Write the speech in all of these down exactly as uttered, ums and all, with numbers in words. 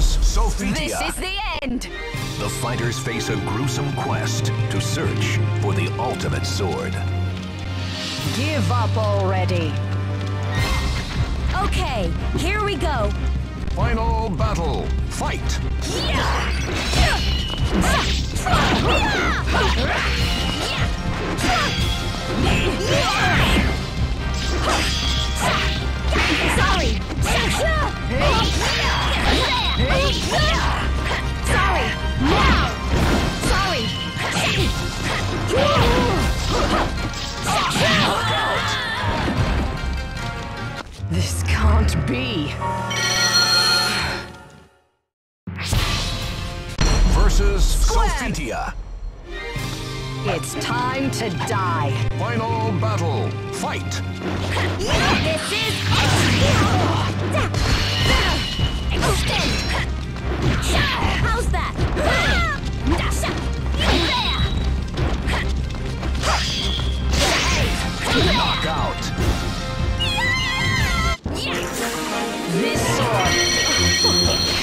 versus Sophia. This is the end! The fighters face a gruesome quest to search for the ultimate sword. Give up already! Okay, here we go! Final battle, fight! Sorry! Sorry! Now! Sorry! This can't be. Versus Sophia. It's time to die. Final battle, fight! This is extend. How's that? Knockout. This sword.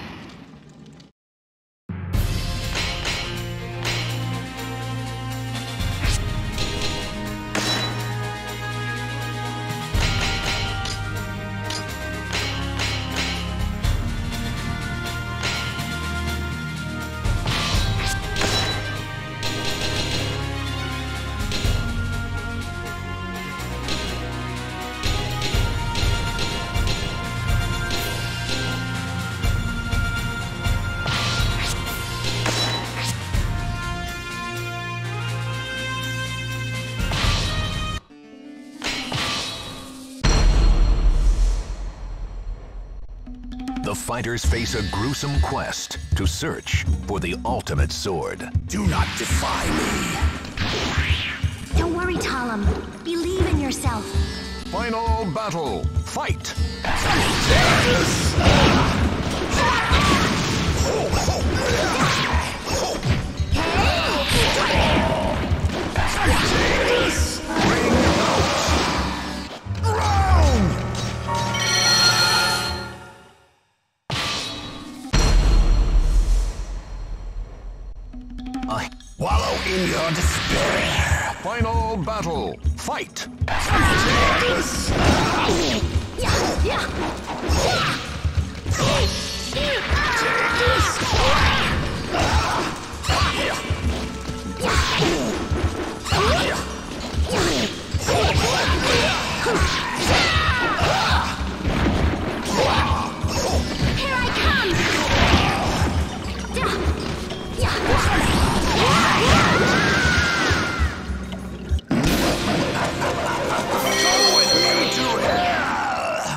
The fighters face a gruesome quest to search for the ultimate sword. Do not defy me. Don't worry, Talim. Believe in yourself. Final battle, fight! I Wallow in your despair. Final battle, fight! Here I come! Go with me to hell.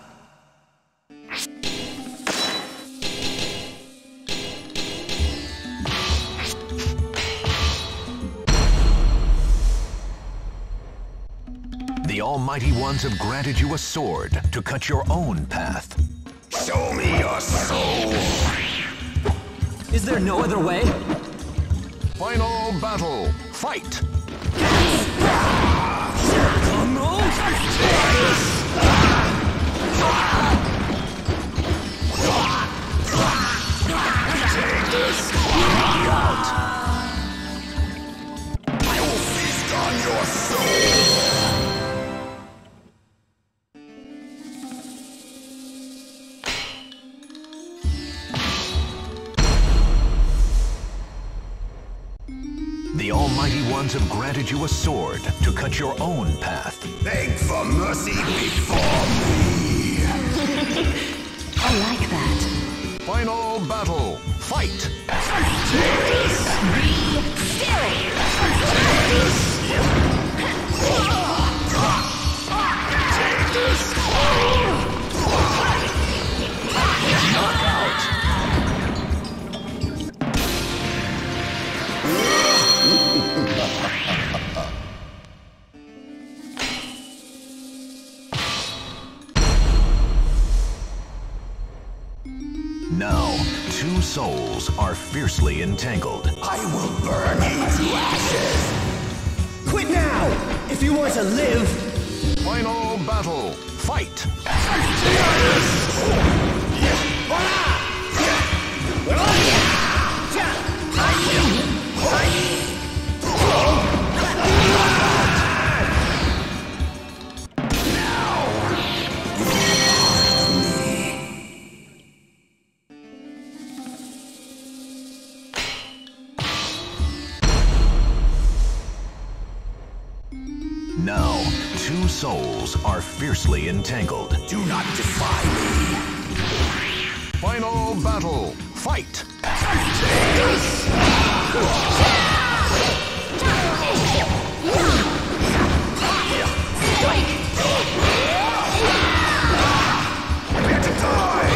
The Almighty Ones have granted you a sword to cut your own path. Show me your soul. Is there no other way? Final battle, fight! I will feast on your soul. The Almighty Ones have granted you a sword to cut your own path. Beg for mercy before me. I like that. Final battle, fight! Now, two souls are fiercely entangled. I will burn you to ashes. Quit now! If you want to live! Final battle, fight! Now, two souls are fiercely entangled. Do not defy me. Final battle. Fight! Prepare to die!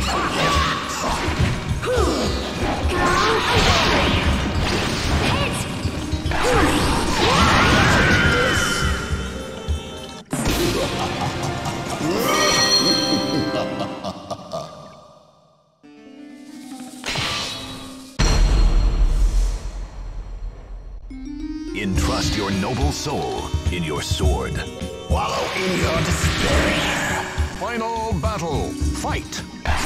Entrust your noble soul in your sword. Wallow in your despair. Final battle. Fight!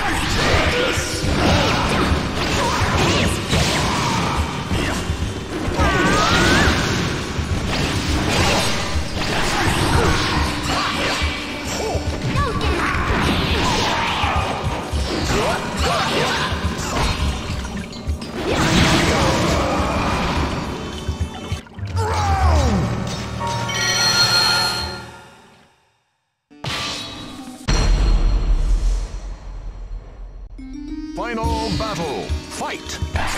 Final battle. Fight!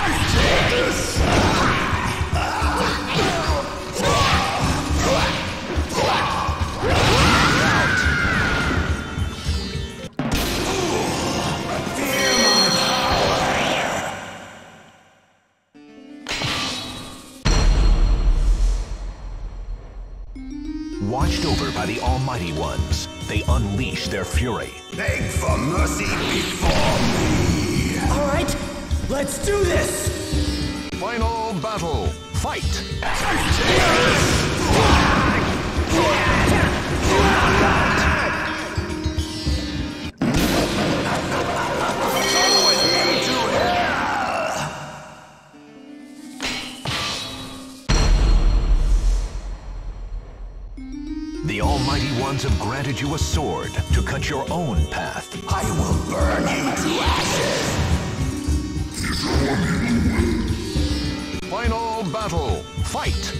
Watched over by the Almighty Ones, they unleash their fury. Beg for mercy before me. All right, let's do this! Final battle. Fight! The Almighty Ones have granted you a sword to cut your own path. I will burn you to ashes. Final battle. Fight!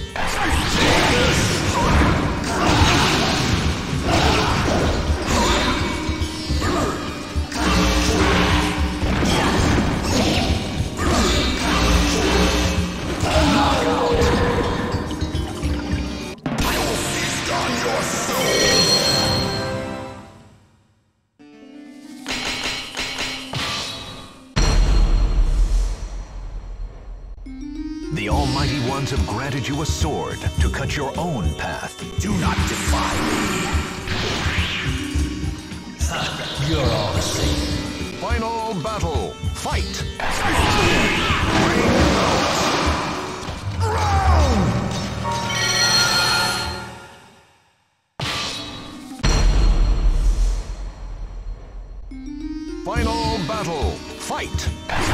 The Almighty Ones have granted you a sword to cut your own path. Do not defy me. You're all the same. Final battle. Fight! Final battle. Fight!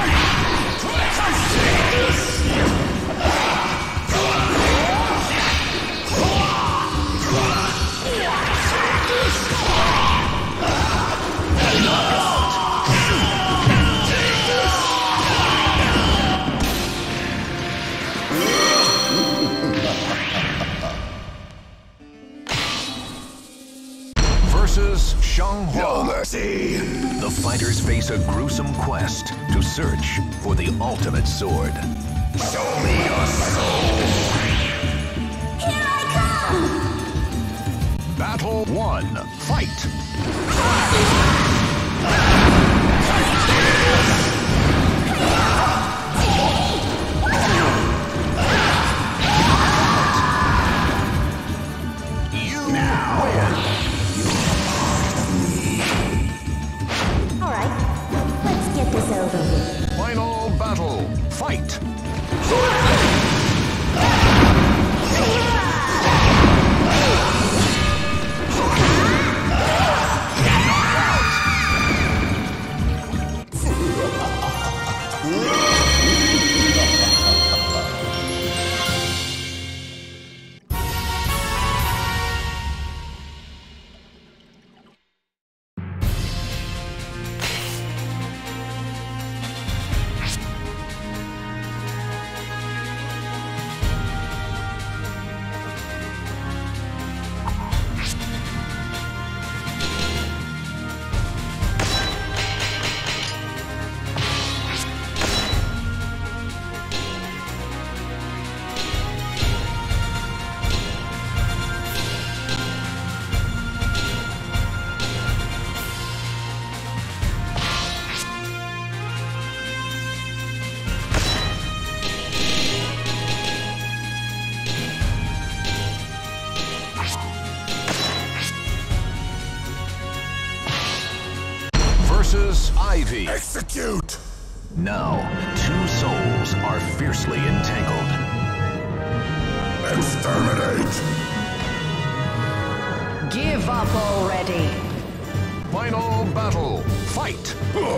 Versus Xianghua. No mercy. The fighters face a gruesome quest to search for the ultimate sword. Show me your soul. Here I come! Battle one. Fight! You win. All right, let's get this over with. Final battle. Fight! versus Ivy. Execute! Now, two souls are fiercely entangled. Exterminate! Give up already. Final battle. Fight!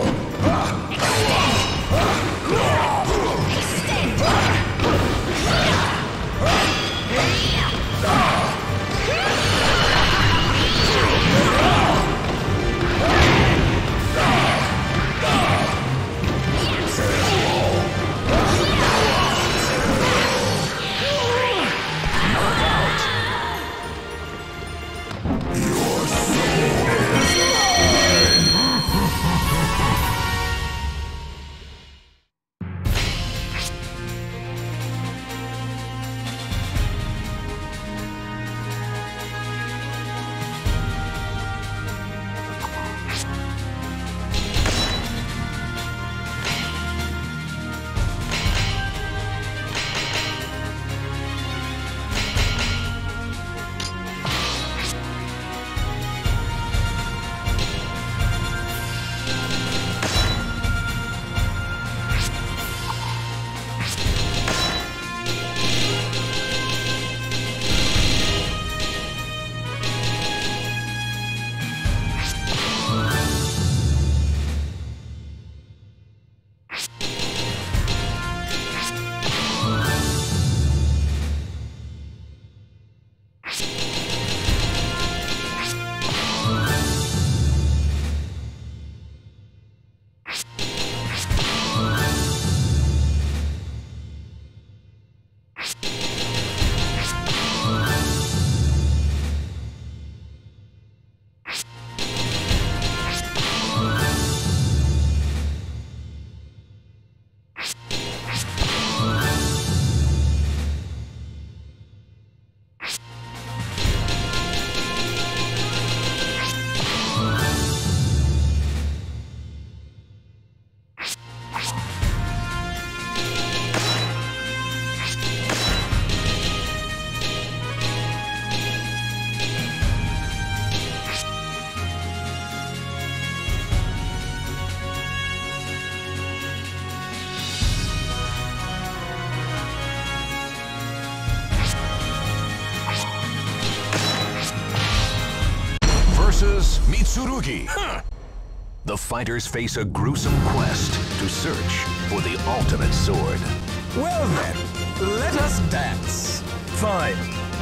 Mitsurugi. Huh. The fighters face a gruesome quest to search for the ultimate sword. Well then, let us dance. Fine.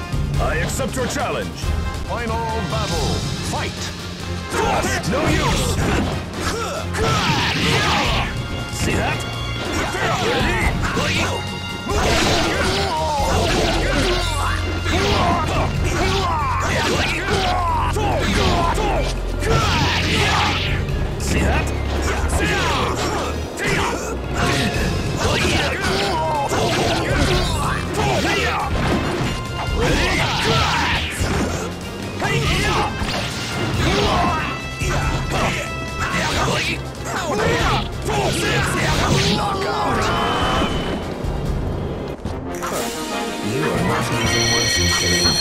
I accept your challenge. Final battle. Fight. No use. See that? See that? You are not even worth killing.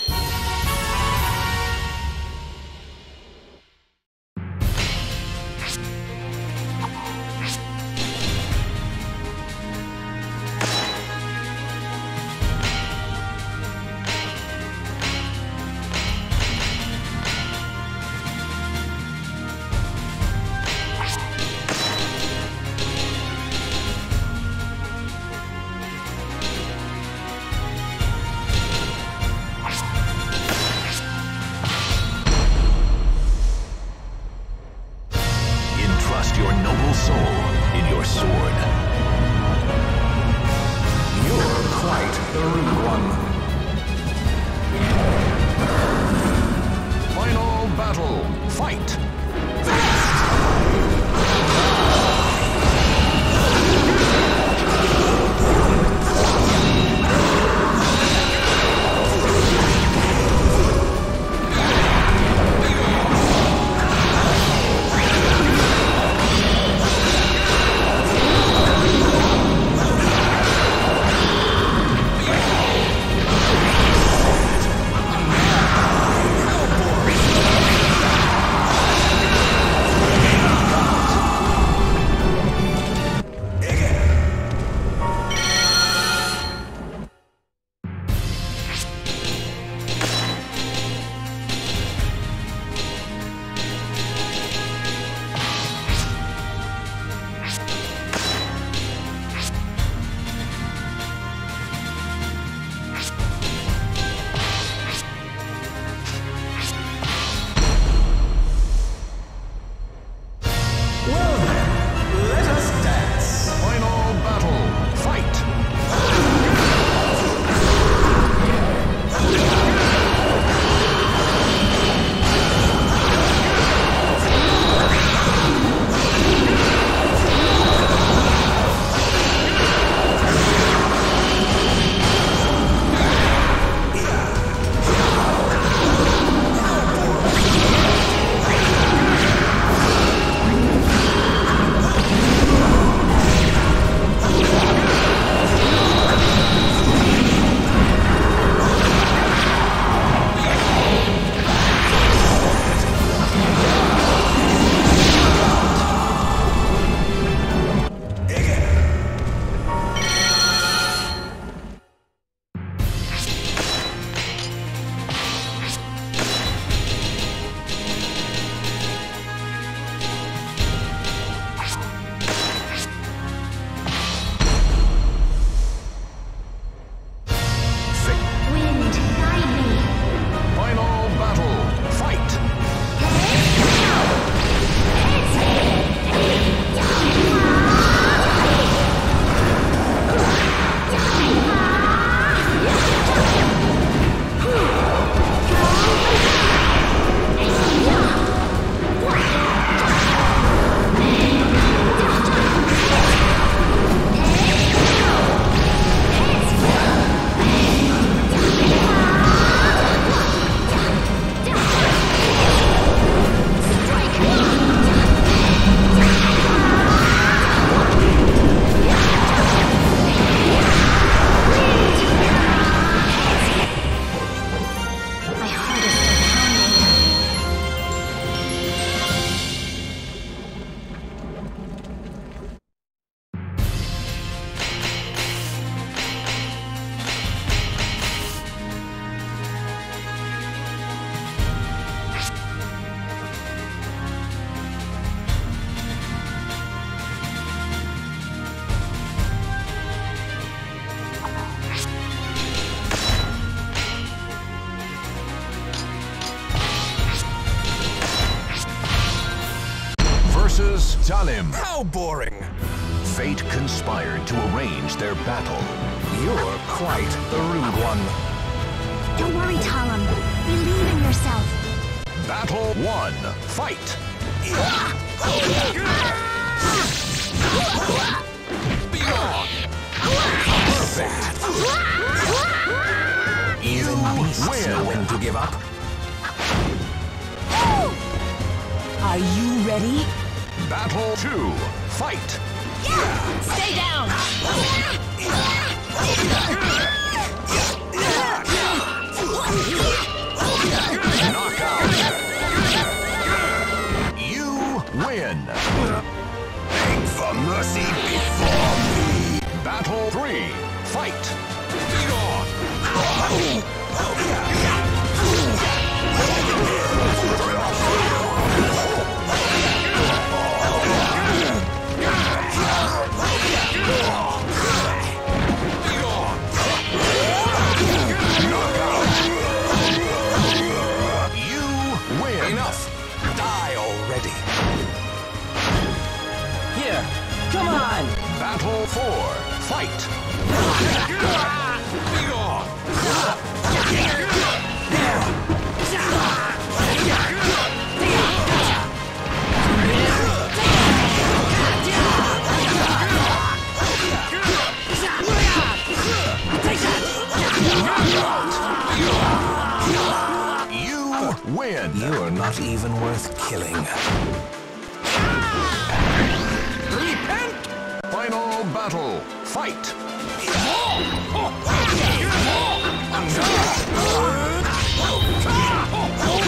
Your noble soul in your sword. You're quite the rude one. Final battle. Fight. Talim. How boring. Fate conspired to arrange their battle. You're quite the rude one. Don't worry, Talim. Believe in yourself. Battle one. Fight. Be gone. Perfect. You win. When to give up? Are you ready? Battle two. Fight. Stay down! Knockout. You win. Beg for mercy before me. Battle three. Fight. Be gone. Enough! Die already! Here, come on! Battle four. Fight. Be gone! You win. You're not even worth killing. Repent! Final battle. Fight. Oh!